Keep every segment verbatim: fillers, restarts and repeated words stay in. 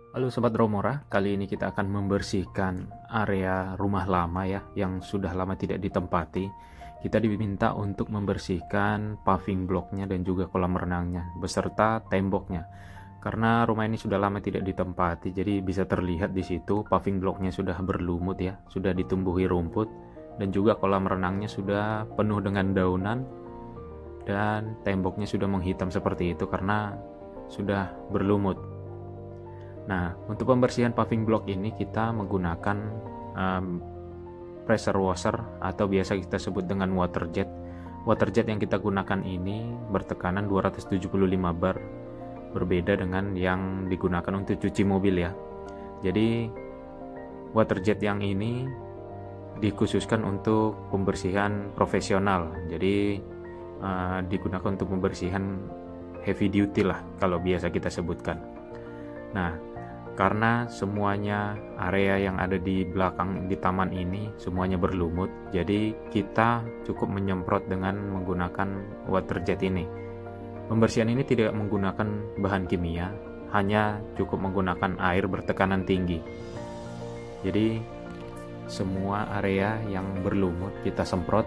Halo Sobat Romora, kali ini kita akan membersihkan area rumah lama ya, yang sudah lama tidak ditempati. Kita diminta untuk membersihkan paving blocknya dan juga kolam renangnya, beserta temboknya. Karena rumah ini sudah lama tidak ditempati, jadi bisa terlihat di situ paving blocknya sudah berlumut ya, sudah ditumbuhi rumput, dan juga kolam renangnya sudah penuh dengan daunan, dan temboknya sudah menghitam seperti itu karena sudah berlumut. Nah, untuk pembersihan paving block ini kita menggunakan um, pressure washer atau biasa kita sebut dengan water jet. Water jet yang kita gunakan ini bertekanan dua ratus tujuh puluh lima bar, berbeda dengan yang digunakan untuk cuci mobil ya. Jadi water jet yang ini dikhususkan untuk pembersihan profesional. Jadi uh, digunakan untuk pembersihan heavy duty lah kalau biasa kita sebutkan. Nah, karena semuanya area yang ada di belakang di taman ini semuanya berlumut, jadi kita cukup menyemprot dengan menggunakan water jet ini. Pembersihan ini tidak menggunakan bahan kimia, hanya cukup menggunakan air bertekanan tinggi. Jadi semua area yang berlumut kita semprot,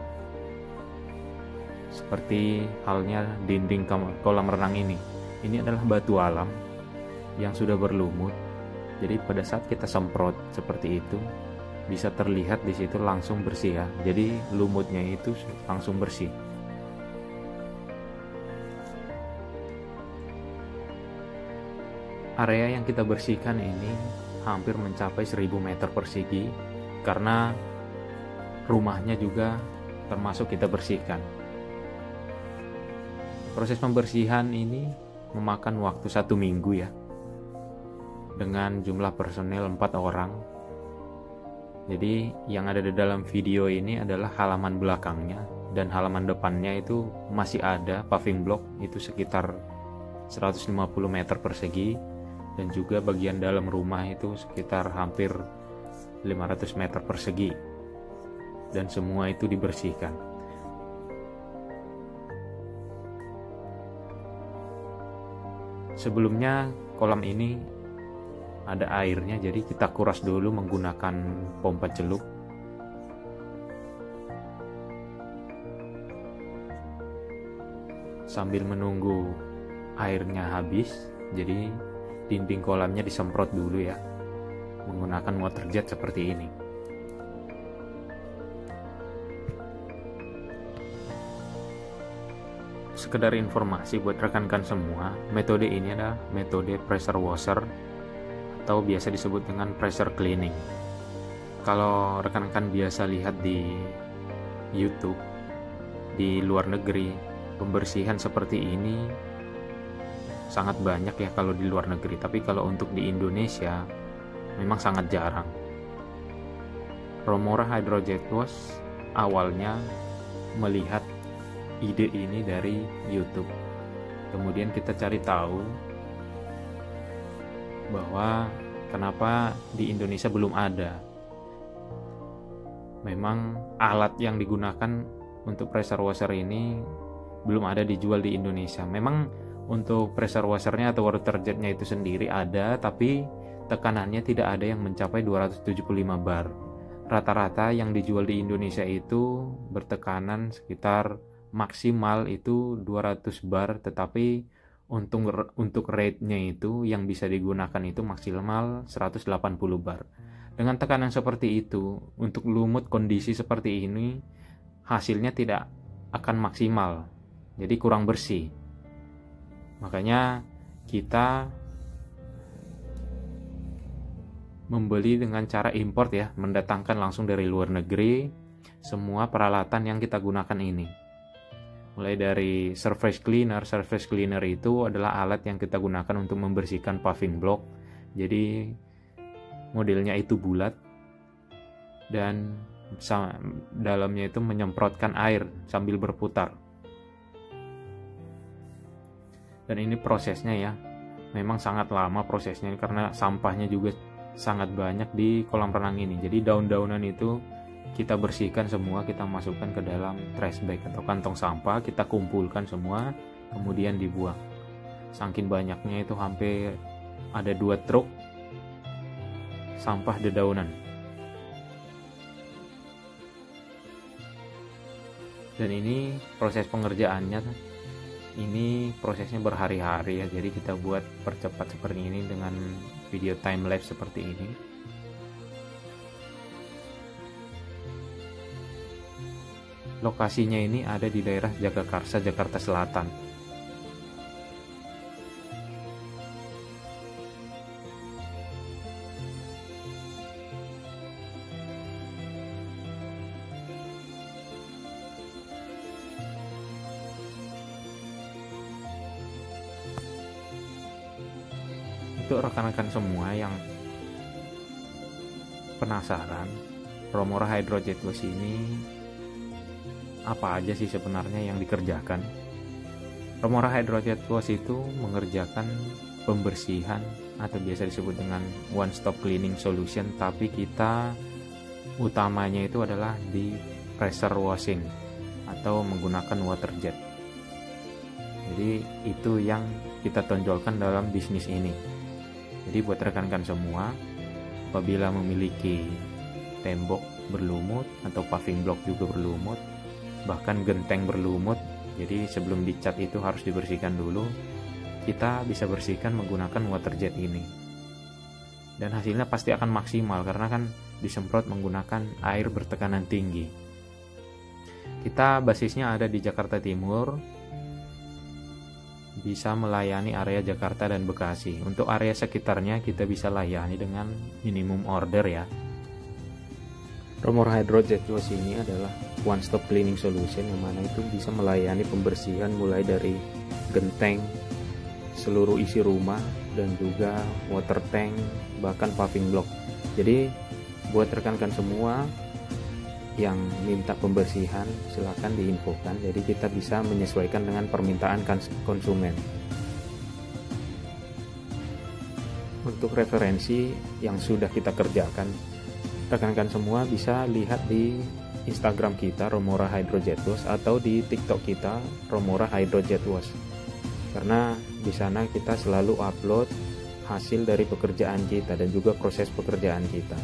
seperti halnya dinding kolam renang ini. Ini adalah batu alam yang sudah berlumut. Jadi pada saat kita semprot seperti itu, bisa terlihat di situ langsung bersih ya. Jadi lumutnya itu langsung bersih. Area yang kita bersihkan ini hampir mencapai seribu meter persegi, karena rumahnya juga termasuk kita bersihkan. Proses pembersihan ini memakan waktu satu minggu ya, dengan jumlah personel empat orang. Jadi yang ada di dalam video ini adalah halaman belakangnya, dan halaman depannya itu masih ada paving block itu sekitar seratus lima puluh meter persegi, dan juga bagian dalam rumah itu sekitar hampir lima ratus meter persegi, dan semua itu dibersihkan. Sebelumnya kolam ini ada airnya, jadi kita kuras dulu menggunakan pompa celup. Sambil menunggu airnya habis, jadi dinding kolamnya disemprot dulu ya, menggunakan water jet seperti ini. Sekedar informasi buat rekan-rekan semua, metode ini adalah metode pressure washer atau biasa disebut dengan pressure cleaning. Kalau rekan-rekan biasa lihat di YouTube di luar negeri, pembersihan seperti ini sangat banyak ya kalau di luar negeri, tapi kalau untuk di Indonesia memang sangat jarang. Romora Hydrojet Wash awalnya melihat ide ini dari YouTube. Kemudian kita cari tahu bahwa kenapa di Indonesia belum ada. Memang alat yang digunakan untuk pressure washer ini belum ada dijual di Indonesia. Memang untuk pressure washernya atau water jetnya itu sendiri ada, tapi tekanannya tidak ada yang mencapai dua ratus tujuh puluh lima bar. Rata-rata yang dijual di Indonesia itu bertekanan sekitar maksimal itu dua ratus bar, tetapi untuk untuk rate-nya itu yang bisa digunakan itu maksimal seratus delapan puluh bar. Dengan tekanan seperti itu, untuk lumut kondisi seperti ini hasilnya tidak akan maksimal, jadi kurang bersih. Makanya kita membeli dengan cara import ya, mendatangkan langsung dari luar negeri semua peralatan yang kita gunakan ini. Mulai dari surface cleaner. Surface cleaner itu adalah alat yang kita gunakan untuk membersihkan paving block. Jadi modelnya itu bulat, dan dalamnya itu menyemprotkan air sambil berputar. Dan ini prosesnya ya, memang sangat lama prosesnya karena sampahnya juga sangat banyak di kolam renang ini. Jadi daun-daunan itu kita bersihkan semua, kita masukkan ke dalam trash bag atau kantong sampah, kita kumpulkan semua, kemudian dibuang. Saking banyaknya itu hampir ada dua truk sampah dedaunan. Dan ini proses pengerjaannya, ini prosesnya berhari-hari ya, jadi kita buat percepat seperti ini dengan video time lapse seperti ini. Lokasinya ini ada di daerah Jagakarsa, Jakarta Selatan. Untuk rekan-rekan semua yang penasaran, Romora Hydrojet Wash ini apa aja sih sebenarnya yang dikerjakan? Romora Hydrojet Wash itu mengerjakan pembersihan atau biasa disebut dengan one stop cleaning solution, tapi kita utamanya itu adalah di pressure washing atau menggunakan water jet. Jadi itu yang kita tonjolkan dalam bisnis ini. Jadi buat rekan-rekan semua, apabila memiliki tembok berlumut atau paving block juga berlumut, bahkan genteng berlumut, jadi sebelum dicat itu harus dibersihkan dulu, kita bisa bersihkan menggunakan water jet ini. Dan hasilnya pasti akan maksimal karena kan disemprot menggunakan air bertekanan tinggi. Kita basisnya ada di Jakarta Timur, bisa melayani area Jakarta dan Bekasi. Untuk area sekitarnya kita bisa layani dengan minimum order ya. Romora Hydrojet Wash ini adalah one stop cleaning solution yang mana itu bisa melayani pembersihan mulai dari genteng, seluruh isi rumah, dan juga water tank, bahkan paving block. Jadi buat rekan-rekan semua yang minta pembersihan silakan diinfokan, jadi kita bisa menyesuaikan dengan permintaan konsumen. Untuk referensi yang sudah kita kerjakan, rekan-rekan semua bisa lihat di Instagram kita Romora Hydrojet Wash atau di TikTok kita Romora Hydrojet Wash, karena di sana kita selalu upload hasil dari pekerjaan kita dan juga proses pekerjaan kita.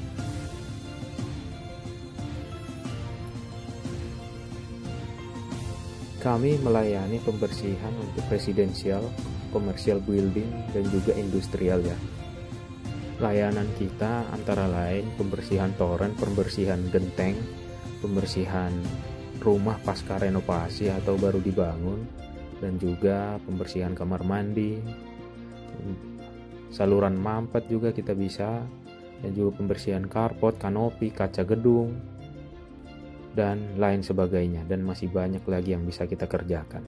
Kami melayani pembersihan untuk residential, commercial building, dan juga industrial ya. Layanan kita antara lain pembersihan toren, pembersihan genteng, pembersihan rumah pasca renovasi atau baru dibangun, dan juga pembersihan kamar mandi, saluran mampet juga kita bisa, dan juga pembersihan carport, kanopi, kaca gedung, dan lain sebagainya, dan masih banyak lagi yang bisa kita kerjakan.